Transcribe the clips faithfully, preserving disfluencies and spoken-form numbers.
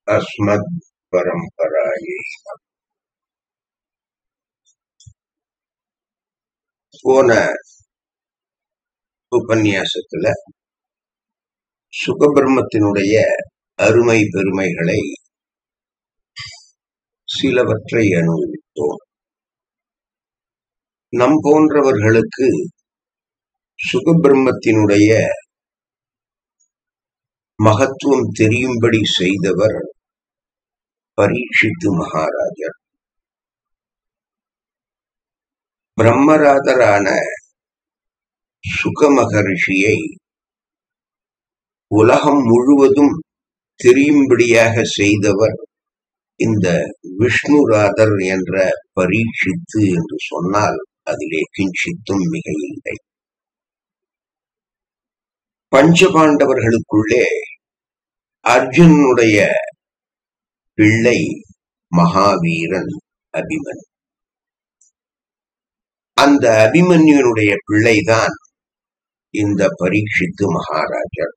அஸ்மத் பரம்பராயே. போன உபன்யாசத்துல சுகபிரம்மத்தினுடைய அருமை பெருமைகளை சிலவற்றை அனுபவித்தோம். நம் போன்றவர்களுக்கு சுகபிரம்மத்தினுடைய மகத்துவம் தெரியும்படி செய்தவர் பரீட்சித்து மகாராஜர். பிரம்மராதரான சுக மகரிஷியை உலகம் முழுவதும் தெரியும்படியாக செய்தவர் இந்த விஷ்ணுராதர் என்ற பரீட்சித்து என்று சொன்னால் அதிலே கிஞ்சித்தும் மிக இல்லை. பஞ்சபாண்டவர்களுக்குள்ளே அர்ஜுனுடைய பிள்ளை மகாவீரன் அபிமன். அந்த அபிமன்யுனுடைய பிள்ளைதான் இந்த பரீட்சித்து மகாராஜர்.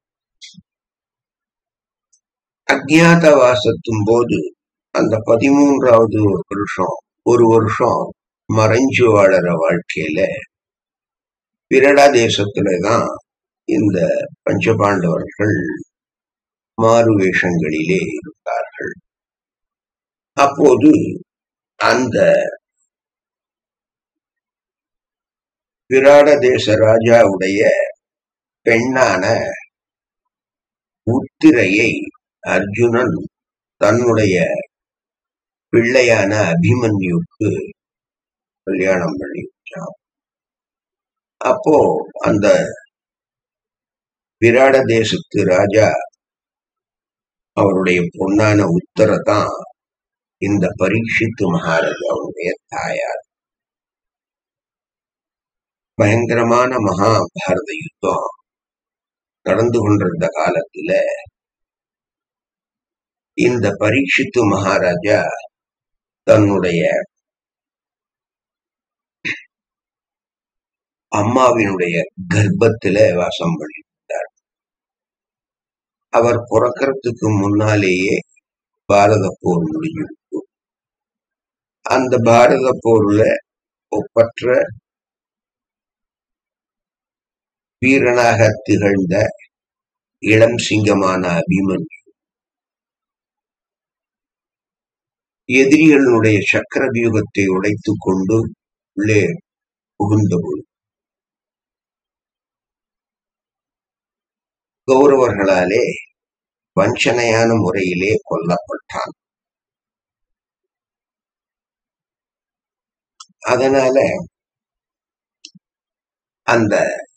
அஜ்ஞாதவாசத்தும் போது அந்த பதிமூன்றாவது வருஷம் ஒரு வருஷம் மறைஞ்சு வாழற வாழ்க்கையில விரடா தேசத்துலதான் இந்த பஞ்சபாண்டவர்கள் மாறு வேஷங்களிலே இருந்தார்கள். அப்போது அந்த விராட தேச ராஜாவுடைய பெண்ணான உத்திரையை அர்ஜுனன் தன்னுடைய பிள்ளையான அபிமன்யுக்கு கல்யாணம் பண்ணி வச்சான். அப்போ அந்த விராட தேசத்து ராஜா அவருடைய பொன்னான உத்தரதான் இந்த பரீட்சித்து மகாராஜாவுடைய தாயார். பயங்கரமான மகாபாரத யுத்தம் நடந்து கொண்டிருந்த காலத்துல இந்த பரீட்சித்து மகாராஜா தன்னுடைய அம்மாவினுடைய கர்ப்பத்தில வாசம் பண்ணிட்டார். அவர் பிறக்கிறதுக்கு முன்னாலேயே பாரத போர் முடிஞ்சிருக்கு. அந்த பாரத போர்ல ஒப்பற்ற வீரனாக திகழ்ந்த இளம் சிங்கமான அபிமன்யு எதிரிகளுடைய சக்கர வியூகத்தை உடைத்துக் கொண்டு உள்ளே புகுந்தபோது கௌரவர்களாலே வஞ்சனையான முறையிலே கொல்லப்பட்டான். அதனால அந்த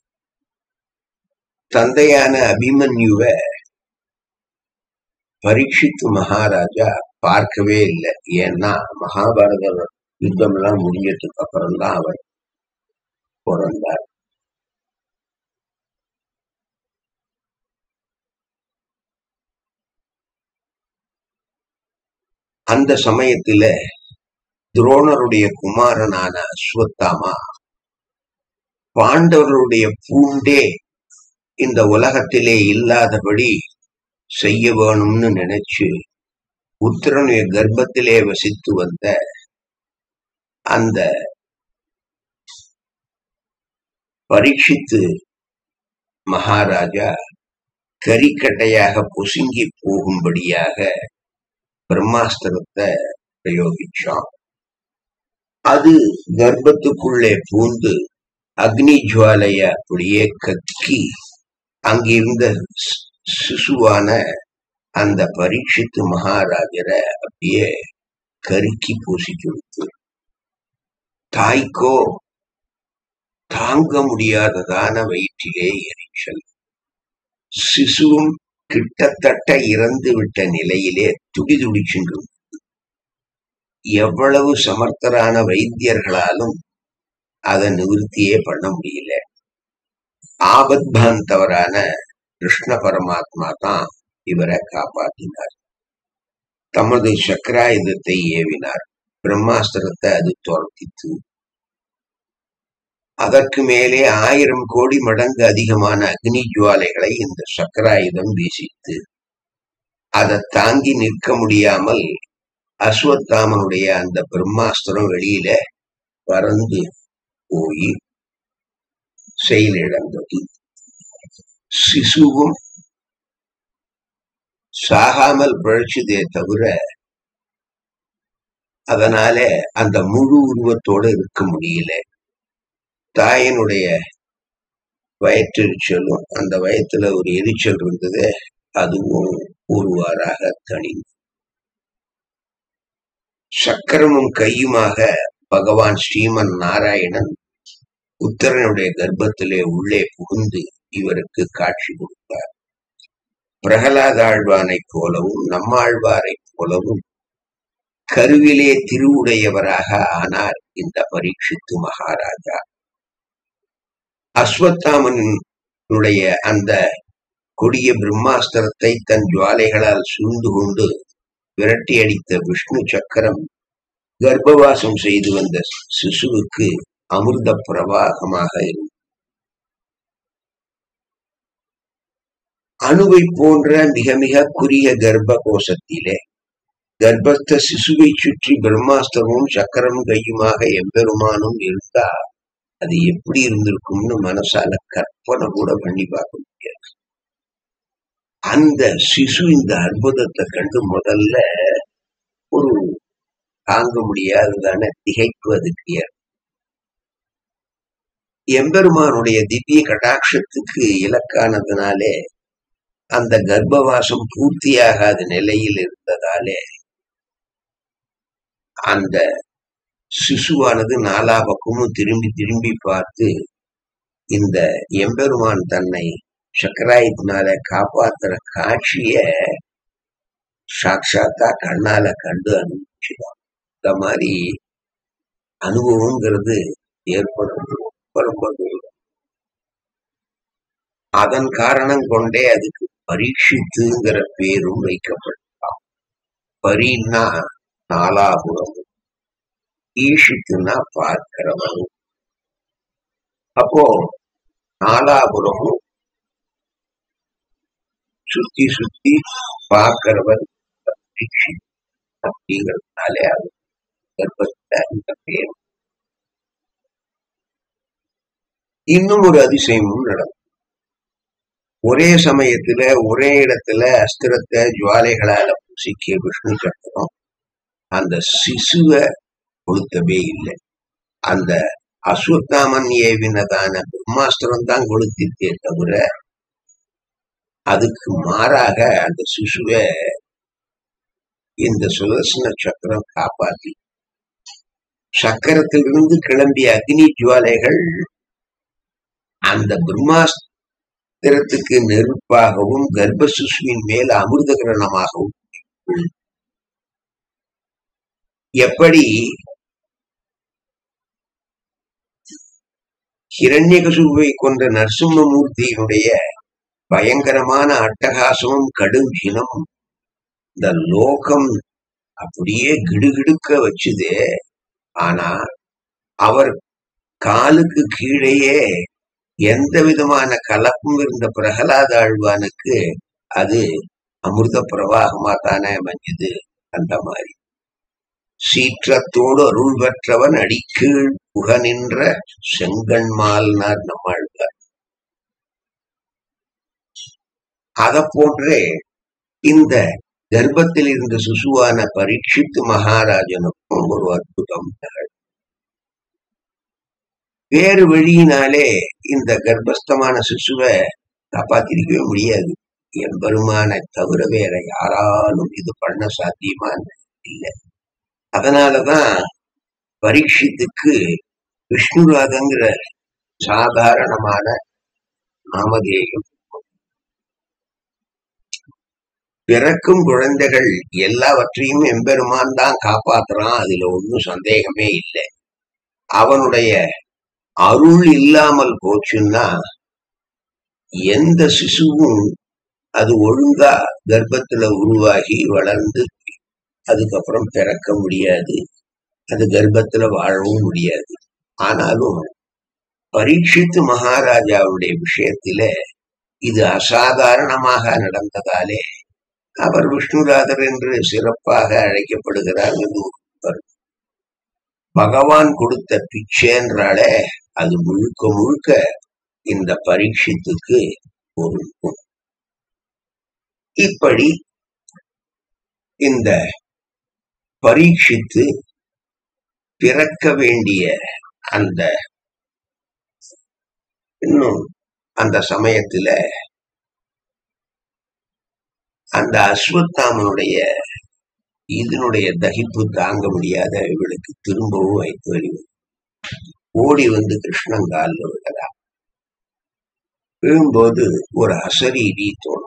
தந்தையான அபிமன்யுவை பரீட்சித்து மகாராஜா பார்க்கவே இல்லை. ஏன்னா மகாபாரத யுத்தம் எல்லாம் முடிஞ்சதுக்கு அப்புறம்தான் அவர் பிறந்தார். அந்த சமயத்துல துரோணருடைய குமாரனான அஸ்வத்தாமா பாண்டவருடைய பூண்டே இந்த உலகத்திலே இல்லாதபடி செய்ய வேணும்னு நினைச்சு உத்திரனுடைய கர்ப்பத்திலே வசித்து வந்த அந்த பரீட்சித்து மகாராஜா கரிக்கட்டையாக பொசுங்கி போகும்படியாக பிரம்மாஸ்திரத்தை பிரயோகிச்சான். அது கர்ப்பத்துக்குள்ளே பூந்து அக்னி ஜுவாலைய அப்படியே கக்கி அங்கிருந்த சிசுவான அந்த பரீட்சித்து மகாராஜரை அப்படியே கருக்கி பூசி கொடுத்து தாய்க்கோ தாங்க முடியாததான வயிற்றிலே எரிச்சல். சிசுவும் கிட்டத்தட்ட இறந்து விட்ட நிலையிலே துடி துடிச்சுண்டு எவ்வளவு சமர்த்தரான வைத்தியர்களாலும் அதை நிவர்த்தியே பண்ண முடியல. ஆபத்பாந்தவரான கிருஷ்ண பரமாத்மா தான் இவரை காப்பாற்றினார். தமது சக்கராயுதத்தை ஏவினார். பிரம்மாஸ்திரத்தை அது துரத்தித்து அதற்கு மேலே ஆயிரம் கோடி மடங்கு அதிகமான அக்னி ஜுவாலைகளை இந்த சக்கராயுதம் வீசித்து அதை தாங்கி நிற்க முடியாமல் அஸ்வத்தாமனுடைய அந்த பிரம்மாஸ்திரம் வெளியில பறந்து போய் செயலிழந்தது. சிசுவும் சாகாமல் பிழைச்சதே தவிர அதனால அந்த முழு உருவத்தோட இருக்க முடியல. தாயினுடைய வயிற்றெரிச்சலும் அந்த வயத்துல ஒரு எரிச்சல் இருந்தது, அதுவும் ஒருவாறாக தனி. சக்கரமும் கையுமாக பகவான் ஸ்ரீமன் நாராயணன் உத்தரனுடைய கர்ப்பத்திலே உள்ளே புகுந்து இவருக்கு காட்சி கொடுத்தார். பிரகலாத ஆழ்வானை போலவும் நம்மாழ்வாரை போலவும் கருவிலே திருவுடையவராக ஆனார் இந்த பரீட்சித்து மகாராஜா. அஸ்வத்தாமனுடைய அந்த கொடிய பிரம்மாஸ்திரத்தை தன் ஜுவாலைகளால் சூழ்ந்து கொண்டு விரட்டி அடித்த விஷ்ணு சக்கரம் கர்ப்பவாசம் செய்து வந்த சிசுவுக்கு அமிர்த பிரவாகமாக இருந்தது. அணுவை போன்ற மிக மிக குறுகிய கர்ப்ப கோஷத்திலே கர்ப்பஸ்த சிசுவை சுற்றி பிரம்மாஸ்திரமும் சக்கரமும் கையுமாக எம்பெருமானும் இருந்தா அது எப்படி இருந்திருக்கும்னு மனசால கற்பனை கூட பண்ணி பார்க்க முடியாது. அந்த சிசு இந்த அற்புதத்தை கண்டு முதல்ல ஒரு தாங்க முடியாததான திகைப்பதுக்கு எம்பெருமானுடைய திவ்ய கடாட்சத்துக்கு இலக்கானதுனாலே அந்த கர்ப்பவாசம் பூர்த்தியாகாத நிலையில் இருந்ததாலே அந்த சிசுவானது நாலா பக்கமும் திரும்பி திரும்பி பார்த்து இந்த எம்பெருமான் தன்னை சக்கராயத்தினால காப்பாத்துற காட்சிய சாட்சாத்தா கண்ணால கண்டு அனுபவிச்சுதான். இந்த மாதிரி அனுபவங்கிறது ஏற்படுறது ரொம்ப ரொம்ப தூரம். அதன் காரணம் கொண்டே அதுக்கு பரீட்சித்துங்கிற பேரும் வைக்கப்பட்டான். பரின்னா நாலாபுரம், ஈஷித்துனா பார்க்கிறவன். அப்போ நாலாபுரமும் சுத்தி சுத்தி பார்க்கிறவன் அப்படிங்கிறதுனாலே அது கர்ப்பத்தை அந்த பேர். இன்னும் ஒரு அதிசயமும் நடக்கும். ஒரே சமயத்துல ஒரே இடத்துல அஸ்திரத்தை ஜுவாலைகளால பூசிக்க விஷ்ணு சக்கரம் அந்த சிசுவை கொளுத்தவே இல்லை. அந்த அஸ்வத்தாமன் ஏவினதான பிரம்மாஸ்திரம் தான் கொளுத்திருக்கே தவிர அதுக்கு மாறாக அந்த சிசுவை இந்த சுதர்சன சக்கரம் காப்பாத்தி சக்கரத்திலிருந்து கிளம்பிய அக்னி ஜுவாலைகள் அந்த பிரம்மாஸ்திரத்துக்கு நெருப்பாகவும் கர்ப்ப சிசுவின் மேல் அமிர்த கிரணமாகவும் எப்படி ஹிரண்யகசுவை கொண்ட நரசிம்மமூர்த்தியினுடைய பயங்கரமான அட்டகாசமும் கடும் சினமும் இந்த லோகம் அப்படியே கிடுகிடுக்க வச்சுதே. ஆனா அவர் காலுக்கு கீழேயே எந்த விதமான கலப்பும் இருந்த பிரகலாத ஆழ்வானுக்கு அது அமிர்த பிரவாகமா தானே அமைஞ்சது. அந்த மாதிரி சீற்றத்தோடு அருள் பெற்றவன் அடிக்கீழ் புக நின்ற செங்கண்மால்னார் நம்மாழ்வார். அத போன்றே இந்த கர்ப்பத்தில் இருந்த சிசுவான பரீட்சித்து மகாராஜனுக்கும் ஒரு அற்புதம் நிகழ். வேறு வழியினாலே இந்த கர்ப்பஸ்தமான சிசுவை காப்பாத்திருக்கவே முடியாது. எம்பெருமானை தவிர வேற யாராலும் இது பண்ண சாத்தியமான இல்லை. அதனாலதான் பரீட்சித்துக்கு விஷ்ணுராதங்கிற சாதாரணமான நாமதேயம். பிறக்கும் குழந்தைகள் எல்லாவற்றையும் எம்பெருமான் தான் காப்பாத்துறான், அதுல ஒன்றும் சந்தேகமே இல்லை. அவனுடைய அருள் இல்லாமல் போச்சுன்னா எந்த சிசுவும் அது ஒழுங்கா கர்ப்பத்துல உருவாகி வளர்ந்து அதுக்கப்புறம் பிறக்க முடியாது, அது கர்ப்பத்துல வாழவும் முடியாது. ஆனாலும் பரீட்சித்து மகாராஜாவுடைய விஷயத்தில இது அசாதாரணமாக நடந்ததாலே அவர் விஷ்ணுராதர் என்று சிறப்பாக அழைக்கப்படுகிறார். பகவான் கொடுத்த பிச்சைன்றாலே அது முழுக்க முழுக்க இந்த பரீட்சித்துக்கு பொருந்தும். இப்படி இந்த பரீட்சித்து பிறக்க வேண்டிய அந்த இன்னும் அந்த சமயத்துல அந்த அஸ்வத்தாமனுடைய இதனுடைய தகிப்பு தாங்க முடியாத இவளுக்கு திரும்பவும் வைத்து வருவது. ஓடி வந்து கிருஷ்ணங்கால் விழுகிறா. விழும்போது ஒரு அசரீரி தோணும்.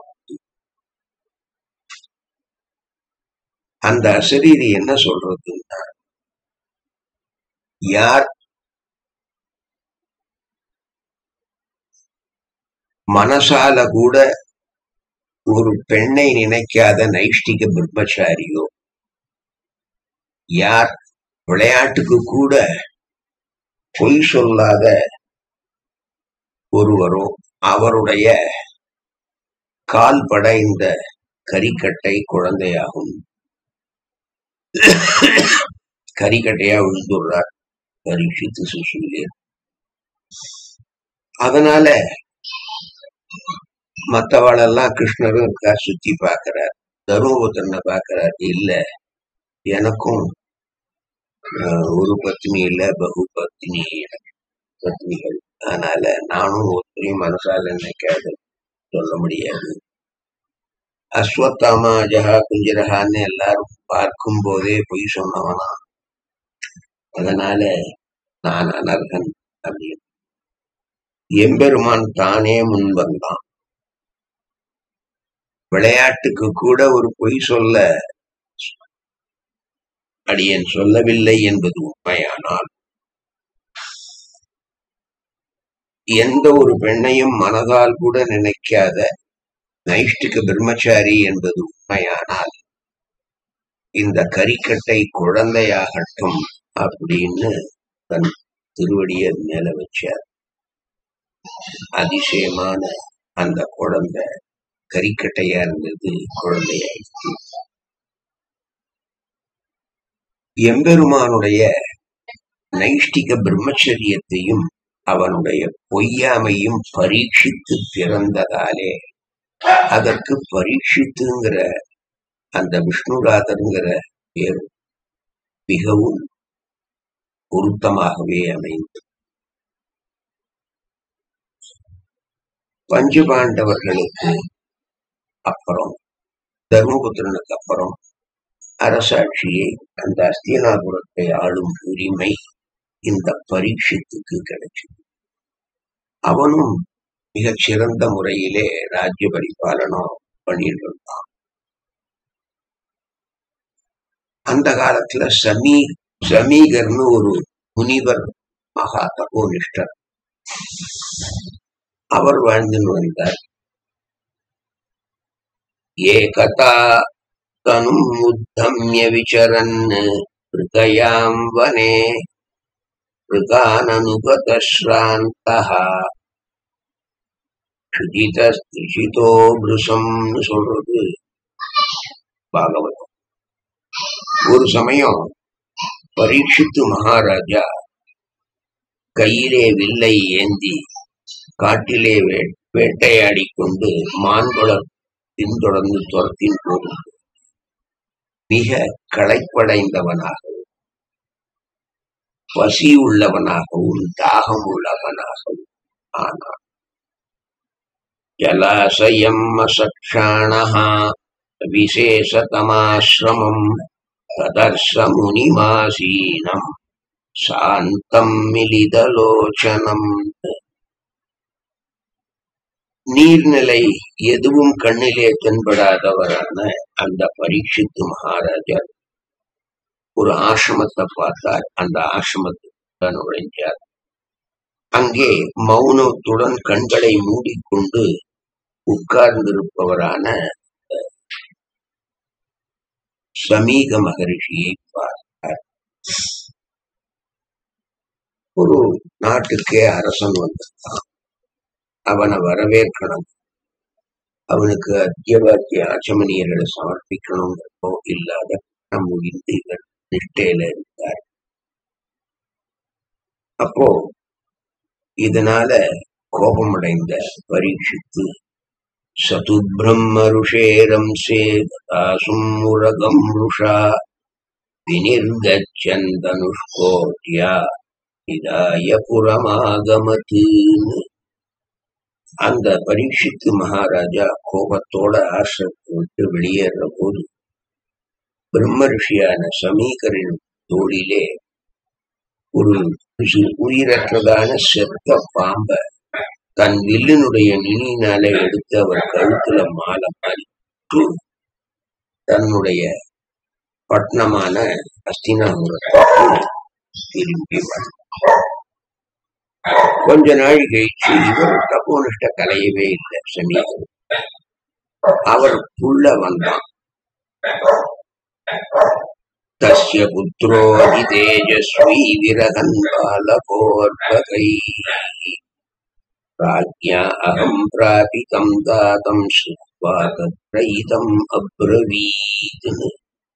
அந்த அசரீரி என்ன சொல்றதுன்னா, யார் மனசால கூட ஒரு பெண்ணை நினைக்காத நைஷ்டிக பிரம்மச்சாரியோ, யார் விளையாட்டுக்கு கூட பொய் சொல்லாத ஒருவரோ அவருடைய கால்பட இந்த கரிக்கட்டை குழந்தையாகும். கரிக்கட்டையா விழுந்துடுறார் பரீட்சித்து சுசீலியர். அதனால மற்றவாளெல்லாம் கிருஷ்ணரும் இருக்கா சுத்தி பாக்குறார். தருமபுத்திரனை பாக்குறார். இல்ல, எனக்கும் ஒரு பத்னி இல்ல, பகு பத்னி பத்னிகள். அதனால நானும் ஒருத்தரையும் மனசால நினைக்காது சொல்ல முடியாது. அஸ்வத்தாமா அஜஹா குஞ்சரஹான்னு எல்லாரும் பார்க்கும் போதே பொய் சொன்னவனா, அதனால நான் அனர்கன் அப்படின்னு எம்பெருமான் தானே முன் வந்தான். விளையாட்டுக்கு கூட ஒரு பொய் சொல்ல அடியேன் சொல்லவில்லை என்பது உண்மையானால், எந்த ஒரு பெண்ணையும் மனதால் கூட நினைக்காத நைஷ்டிக பிரம்மச்சாரி என்பது உண்மையானால், இந்த கரிக்கட்டை குழந்தையாகட்டும் அப்படின்னு தன் திருவடியை மேல வச்சார். அதிசயமான அந்த குழந்தை கரிக்கட்டையா இருந்தது, குழந்தையாயிடுச்சு. எம்பெருமானுடைய நைஷ்டிக பிரம்மச்சரியத்தையும் அவனுடைய பொய்யாமையும் பரீட்சித்து பிறந்ததாலே அதற்கு பரீட்சித்துங்கிற அந்த விஷ்ணுராதருங்கிற பேர் மிகவும் பொருத்தமாகவே அமைந்தது. பஞ்சபாண்டவர்களுக்கு அப்புறம், தர்மபுத்திரனுக்கு அப்புறம் அரசாட்சியை, அந்த அஸ்தினாபுரத்தை ஆளும் உரிமை இந்த பரீட்சித்துக்கு கிடைச்சது. அவனும் மிகச் சிறந்த முறையிலே ராஜ்ய பரிபாலனம் பண்ணிட்டு இருந்தான். அந்த காலத்துல சமீ சமீகர்னு ஒரு முனிவர், மகா தபோனிஷ்டர், அவர் வாழ்ந்துன்னு வந்தார். ஏகதா தனும் உத்தம்ய விசரன் ருகயாம் வனே ருகானனுகதஸ்ராந்தஹ க்ஷுதிதஸ்திரிஷிதோ ப்ருசம்னு சொல்றது பாகவதம். ஒரு சமயம் பரீட்சித்து மகாராஜா கையிலே வில்லை ஏந்தி காட்டிலே வே வேட்டையாடி கொண்டு மான்குளம் பின்தொடர்ந்து துரத்தின் போது மிக களைப்படைந்தவனாகவும், பசி உள்ளவனாகவும், தாகம் உள்ளவனாகவும் ஆனான். ஜலாசயம் அசக்ஷாணஹா விசேஷதமாஸ்ரமம் ததர்ச முனிமாசீனம் சாந்தம் மிலிதலோச்சனம். நீர்நிலை எதுவும் கண்ணிலே தென்படாதவரான அந்த பரீட்சித்து மகாராஜா ஒரு ஆசிரமத்தை பார்த்தார். அந்த ஆசிரமத்தை நுழைஞ்சார். அங்கே மௌனத்துடன் கண்களை மூடிக்கொண்டு உட்கார்ந்திருப்பவரான சமீக மகரிஷியை பார்த்தார். ஒரு நாட்டுக்கே அரசன் வந்தான். அவனை வரவேற்கணும். அவனுக்கு அத்தியவாக்கிய ஆச்சமணியர்களை சமர்ப்பிக்கணுங்கிறப்போ இல்லாத முடிந்து இவர் நிஷ்டையில இருந்தார். அப்போ இதனால கோபமடைந்த பரீட்சித்து சது பிரம்மருஷேரம் சேதாசும் முரகம் ருஷா வினிர்கச்சன் தனுஷ்கோட்யா இதாய புறமாகமத்துன்னு அந்த பரீட்சித்து மகாராஜா கோபத்தோட ஆசிரத்தை விட்டு வெளியேற போது பிரம்ம ரிஷியான சமீகரின் தோளிலே ஒரு உயிரற்றதான செத்த பாம்ப தன் வில்லினுடைய நுனியினாலே எடுத்து அவர் கழுத்துல மாலை மாறிட்டு தன்னுடைய பட்டணமான அஸ்தினாபுரத்துக்கு திரும்பி வந்தார். கொஞ்ச நாள் கழிச்சு இவர் தபோனிஷ்ட கலையவே இல்லை சமீகர். அவர் புள்ள வந்தான். தஸ்ய புத்ரோ அதிதேஜஸ்வி விரகன் பாலகோர்பகை ராஜ்ஞா அகம் பிராபிதம் தாதம் ஸ்ருத்வா தத்ரைதம் அப்ரவீத்னு.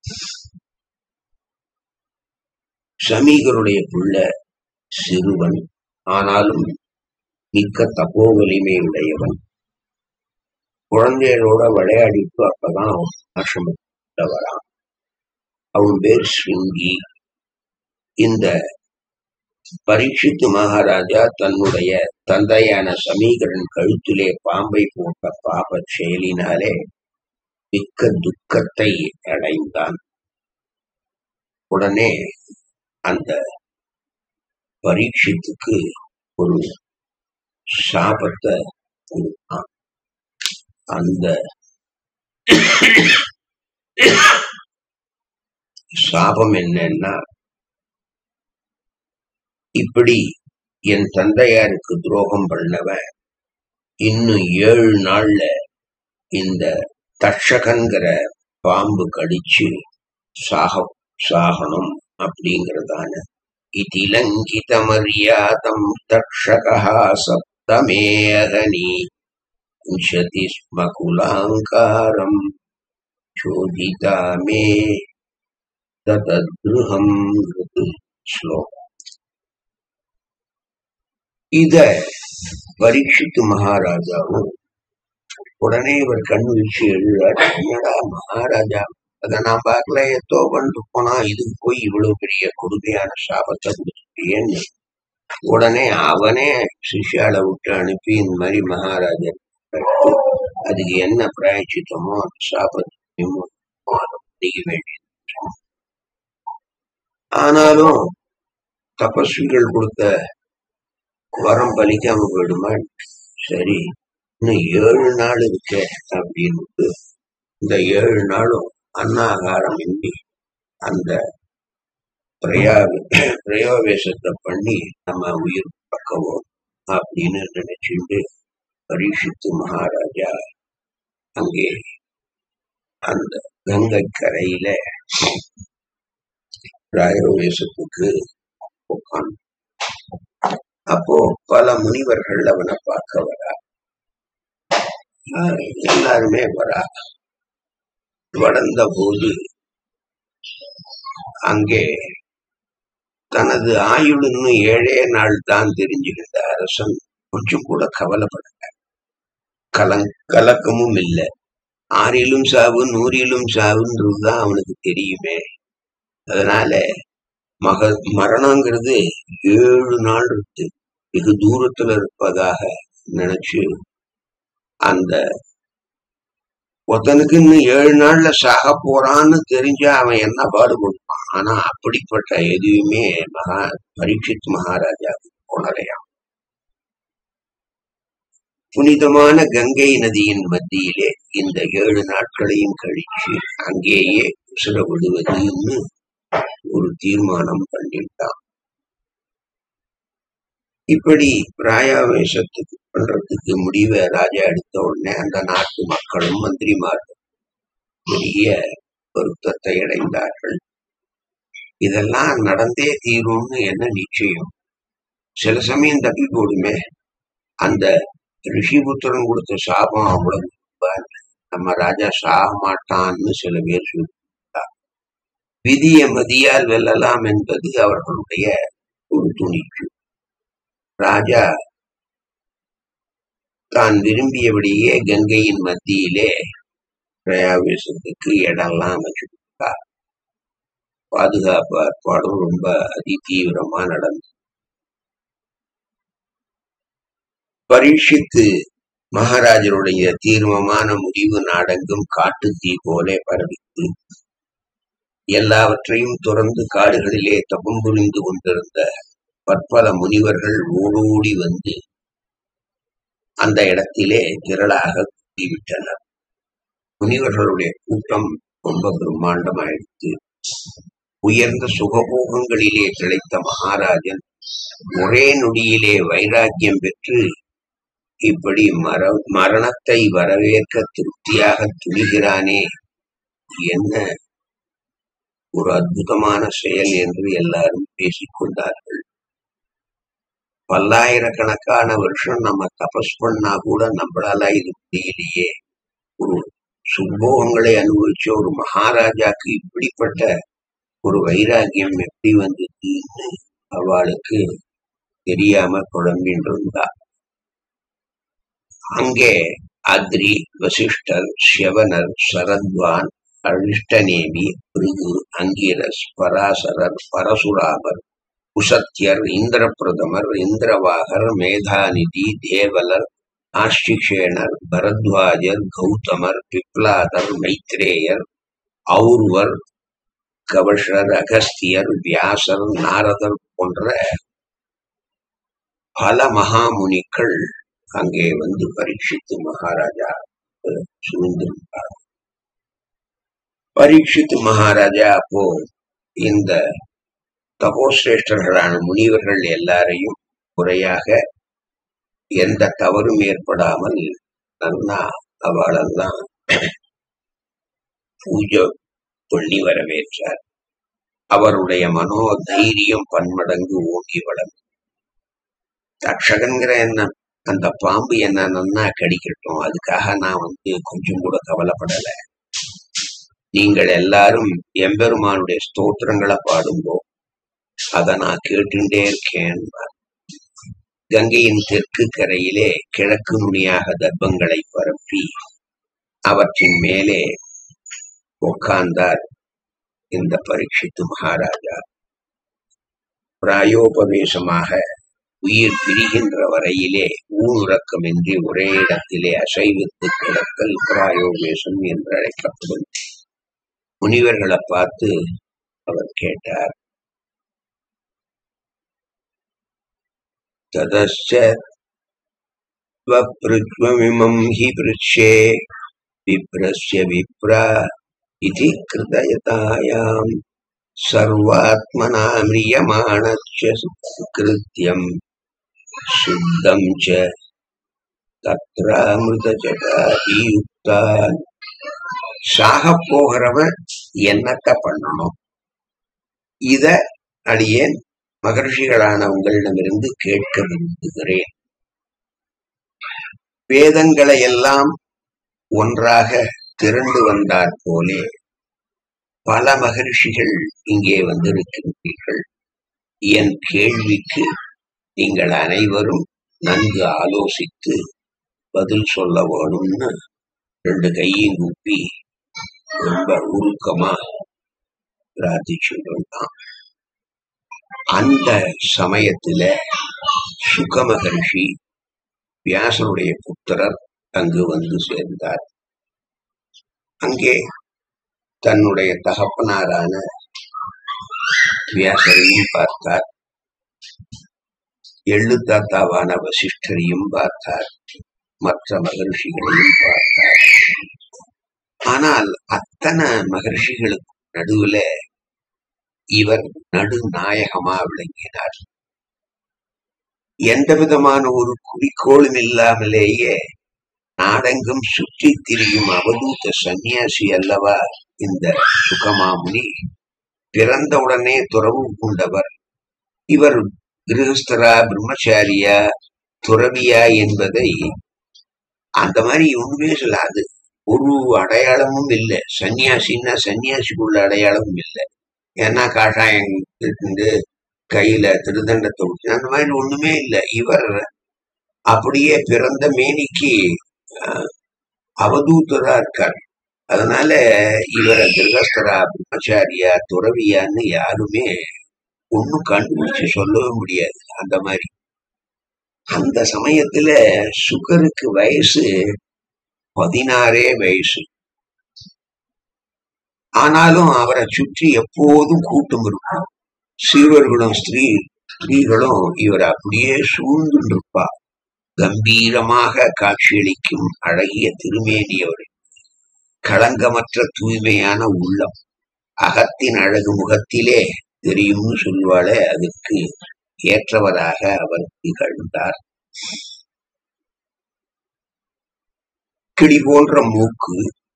சமீகருடைய புள்ள சிறுவன், ஆனாலும் மிக்க தப்போ வலிமை உடையவன். குழந்தைகளோட விளையாடிட்டு அப்பதான் ஆசிரமத்துல வரான். அவன் பேர் ஸ்ருங்கி. இந்த பரீட்சித்து மகாராஜா தன்னுடைய தந்தையான சமீகரன் கழுத்திலே பாம்பை போட்ட பாப செயலினாலே மிக்க துக்கத்தை அடைந்தான். உடனே அந்த பரீட்சித்துக்கு ஒரு சாபத்தை கொடுத்தான். அந்த சாபம் என்னன்னா, இப்படி என் தந்தையாருக்கு துரோகம் பண்ணவன் இன்னும் ஏழு நாள்ல இந்த தட்சகங்கிற பாம்பு கடிச்சு சாக சாகணும் அப்படிங்கிறதான இதிலங்கித மரியாதம் தட்சகா சப்தமேகனி உஞ்சதி ஸ்ம குலாங்காரம் சோதிதாமே தத்ருஹம் ஸ்லோகம். இத பரீட்சித்து மகாராஜாவும் உடனே இவர் கண் வீழ்ச்சி எழுதாரு. என்னடா மகாராஜா, அத நான் பார்க்கல, எத்தோ வந்து போனா இதுக்கு போய் இவ்வளவு பெரிய கொடுமையான சாபத்தை கொடுத்துட்டேன்னு உடனே அவனே சிஷ்யால விட்டு அனுப்பி இந்த மாதிரி மகாராஜா அதுக்கு என்ன பிராயச்சித்தமோ அந்த சாபத்தையும் செய்ய வேண்டியது. ஆனாலும் தபஸ்விகள் கொடுத்த வரம் பலிக்காம போயிடுமா? சரி, இன்னும் ஏழு நாள் இருக்க அப்படின்னு இந்த ஏழு நாளும் அன்னாகாரம் இன்றி அந்த பிரயா பிரயோவேசத்தை பண்ணி நம்ம உயிர் பக்கவோம் அப்படின்னு நினைச்சுட்டு பரீட்சித்து மகாராஜா அங்கே அந்த கங்கை கரையில பிரயோவேசத்துக்கு உட்காந்து அப்போ பல முனிவர்கள் அவனை பார்க்க வரா. எல்லாருமே வரா. வளர்ந்த போது அங்கே தனது ஆயுள்னு ஏழே நாள் தான் தெரிஞ்சுக்கிட்ட அரசன் கொஞ்சம் கூட கவலைப்படல. கலங் கலக்கமும் இல்லை. ஆறிலும் சாவு நூறிலும் சாவுன்றதுதான் அவனுக்கு தெரியுமே. அதனால மக மரணங்கிறது ஏழு நாள் இருக்கு, வெகு தூரத்துல இருப்பதாக நினைச்சு அந்த ஒருத்தனுக்கு இன்னும் ஏழு நாள்ல சாக போறான்னு தெரிஞ்சா அவன் என்ன பாடுபடுவான். ஆனா அப்படிப்பட்ட எதுவுமே மகா பரீட்சித் மகாராஜாவுக்கு உணரையாம். புனிதமான கங்கை நதியின் மத்தியிலே இந்த ஏழு நாட்களையும் கழிச்சு அங்கேயே உசுர விடுவதுன்னு ஒரு தீர்மானம் பண்ணிட்டான். இப்படி பிராயாவேசத்துக்கு பண்றதுக்கு முடிவை ராஜா எடுத்த உடனே அந்த நாட்டு மக்களும் மந்திரிமார்கள் பெரிய வருத்தத்தை அடைந்தார்கள். இதெல்லாம் நடந்தே தீரும்னு என்ன நிச்சயம்? சில சமயம் தப்பி போடுமே. அந்த ரிஷிபுத்திரன் கொடுத்த சாபம் அவ்வளவு நம்ம ராஜா சாக மாட்டான்னு சில பேர் சொல்லிட்டார். விதியை மதியால் வெல்லலாம் என்பது அவர்களுடைய ஒரு துணிக்கு. ராஜா தான் விரும்பியபடியே கங்கையின் மத்தியிலே பிரயாவேசத்துக்கு இடம்லாம் வச்சுட்டார். பாதுகாப்பு ஏற்பாடும் ரொம்ப அதி தீவிரமா நடந்தது. பரீட்சித்து மகாராஜருடைய தீர்மானமான முடிவு நாடெங்கும் காட்டு தீ போலே பரவித்து எல்லாவற்றையும் துறந்து காடுகளிலே தபம் புரிந்து கொண்டிருந்த பற்பல முனிவர்கள் ஓடோடி வந்து அந்த இடத்திலே திரளாக கூட்டிவிட்டனர். முனிவர்களுடைய கூட்டம் ரொம்ப பிரம்மாண்டமாயிடுச்சு. உயர்ந்த சுகபோகங்களிலே திளைத்த மகாராஜன் ஒரே நொடியிலே வைராக்கியம் பெற்று இப்படி மர மரணத்தை வரவேற்க திருப்தியாக துணிகிறானே, என்ன ஒரு அற்புதமான செயல் என்று எல்லாரும் பேசிக்கொண்டார்கள். பல்லாயிரக்கணக்கான வருஷம் நம்ம தபஸ் பண்ணா கூட நம்மளால இது முடியலையே, ஒரு சுபோகங்களை அனுபவிச்ச ஒரு மகாராஜாக்கு இப்படிப்பட்ட ஒரு வைராகியம் எப்படி வந்ததுன்னு அவளுக்கு தெரியாம குழம்பின்னு இருந்தா. அங்கே அத்ரி, வசிஷ்டர், சிவனர், சரத்வான், அழிஷ்டநேமி, பிருகு, அங்கிரஸ், பராசரர், பரசுராமர், குசத்தியர், இந்திர பிரதமர், இந்திரவாகர், மேதாநிதி, தேவலர், ஆஷ்டிக்ஷேனர், பரத்வாஜர், கௌதமர், பிப்லாதர், மைத்ரேயர், ஔர்வர், கவஷர், அகஸ்தியர், வியாசர், நாரதர் போன்ற பல மகாமுனிக்கள் அங்கே வந்து பரீட்சித்து மகாராஜா சூழ்ந்திருந்தார். பரீட்சித்து மகாராஜா அப்போ இந்த தபோசிரேஷ்டர்களான முனிவர்கள் எல்லாரையும் முறையாக எந்த தவறும் ஏற்படாமல் நல்லா அவளெல்லாம் பூஜை பண்ணி வரவேற்றார். அவருடைய மனோ தைரியம் பன்மடங்கு ஓங்கி வளர்ந்து, தக்ஷகன்கிற என்ன அந்த பாம்பு என்ன நன்னா கடிக்கட்டும், அதுக்காக நான் வந்து கொஞ்சம் கூட கவலைப்படல. நீங்கள் எல்லாரும் எம்பெருமானுடைய ஸ்தோத்திரங்களை பாடும்போ அதை நான் கேட்டுட்டே இருக்கேன். கங்கையின் தெற்கு கரையிலே கிழக்கு நுனியாக தர்ப்பங்களை பரப்பி அவற்றின் மேலே உட்கார்ந்தார் இந்த பரீட்சித்து மகாராஜா. பிராயோபவேசமாக உயிர் பிரிகின்ற வரையிலே ஊனுறக்கமின்றி ஒரே இடத்திலே அசைவித்து கிடத்தல் பிராயோபவேசம் என்று அழைக்கப்படும். முனிவர்களை பார்த்து அவர் கேட்டார், ததஸ்ச ஸ்வப்ருத்வமிமம் ஹி ப்ருச்யே விப்ரஸ்ய விப்ரா இதி கிருதயதாயாம் சர்வாத்மனா மிரியமாணஸ்ய கிருத்யம் சுத்தம் ச தத்ராமிருதஜடாபியுக்தான். சாக போகிறவன் என்னத்தை பண்ணணும், இத அடியேன் மகர்ஷிகளான உங்களிடமிருந்து கேட்க விரும்புகிறேன். வேதங்களை எல்லாம் ஒன்றாக திரண்டு வந்தாற் போலே பல மகர்ஷிகள் இங்கே வந்திருக்கின்றீர்கள். என் கேள்விக்கு நீங்கள் அனைவரும் நன்கு ஆலோசித்து பதில் சொல்ல வேணும்னு ரெண்டு கையும் கூப்பி ரொம்ப உருக்கமா பிரார்த்திச்சுட்டான். அந்த சமயத்துல சுக மகர்ஷி வியாசனுடைய புத்திரர் அங்கு வந்து சேர்ந்தார். அங்கே தன்னுடைய தகப்பனாரான வியாசரையும் பார்த்தார், எள்ளு தாத்தாவான வசிஷ்டரையும் பார்த்தார், மற்ற மகர்ஷிகளையும் பார்த்தார். ஆனால் அத்தனை மகர்ஷிகளுக்கு நடுவுல இவர் நடுநாயகமா விளங்கினார். எந்த விதமான ஒரு குறிக்கோளும் இல்லாமலேயே நாடெங்கும் சுற்றி திரியும் அவதூத சன்னியாசி அல்லவா இந்த சுகமாமுனி. பிறந்தவுடனே துறவு கொண்டவர். இவர் கிரகஸ்தரா பிரம்மச்சாரியா துறவியா என்பதை அந்த மாதிரி ஒண்ணுமே சொல்லாது. ஒரு அடையாளமும் இல்லை. சன்னியாசின்னா சன்னியாசிக்குள்ள அடையாளமும் இல்லை. ஏன்னா காஷாயம் இருந்து கையில திருதண்டத்தை விட்டு அந்த மாதிரி ஒண்ணுமே இல்லை. இவர் அப்படியே பிறந்த மேனிக்கு அவதூத்தரா இருக்கார். அதனால இவரை கிரகஸ்தரா பிரம்மச்சாரியா துறவியான்னு யாருமே ஒன்னும் கண்டுபிடிச்சு சொல்லவே முடியாது. அந்த மாதிரி அந்த சமயத்துல சுகருக்கு வயசு பதினாறே வயசு. ஆனாலும் அவரை சுற்றி எப்போதும் கூட்டம் இருக்கும். சிறுவர்களும் ஸ்திரீ ஸ்திரீகளும் இவர் அப்படியே சூழ்ந்து இருப்பா. கம்பீரமாக காட்சியளிக்கும் அழகிய திருமேனியவர், களங்கமற்ற தூய்மையான உள்ளம், அகத்தின் அழகு முகத்திலே தெரியும்னு சொல்வாளே, அதுக்கு ஏற்றவராக அவர் திகழ்ந்தார். கிளி போன்ற மூக்கு,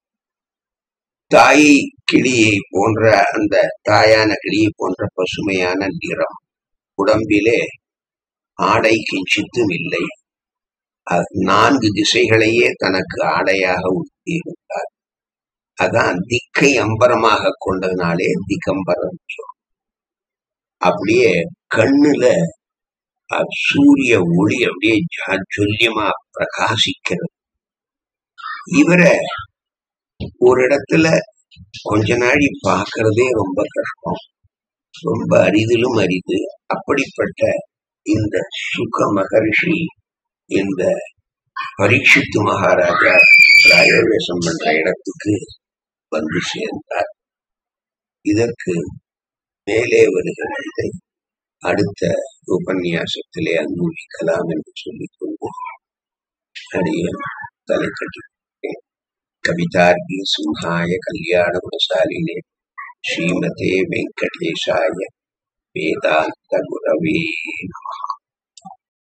தாய் கிளியை போன்ற அந்த தாயான கிளியை போன்ற பசுமையான நிறம், உடம்பிலே ஆடை கிஞ்சித்தும் இல்லை. நான்கு திசைகளையே தனக்கு ஆடையாக உடுத்தியிருந்தார். அதான் திக்கை அம்பரமாக கொண்டதுனாலே திகம்பரம். அப்படியே கண்ணுல சூரிய ஒளி அப்படியே ஜாஜ்வல்யமா பிரகாசிக்கிறது. இவரை ஒரு இடத்துல கொஞ்ச நாடி பார்க்கறதே ரொம்ப கஷ்டம், ரொம்ப அரிதிலும் அரிது. அப்படிப்பட்ட இந்த சுக மகர்ஷி இந்த பரீட்சித்து மகாராஜா ராயவேஷம் என்ற இடத்துக்கு வந்து சேர்ந்தார். இதற்கு மேலே வருகிறதை அடுத்த உபன்யாசத்திலே அனுபவிக்கலாம் என்று சொல்லிக் கொள்வோம். அடிய தலை கட்டிவிட்டேன். கவிதார்கி சிம்ஹாய கல்யாண குணசாலினே ஸ்ரீமதே வெங்கடேஷாய வேதாந்த குரவே நமஹ.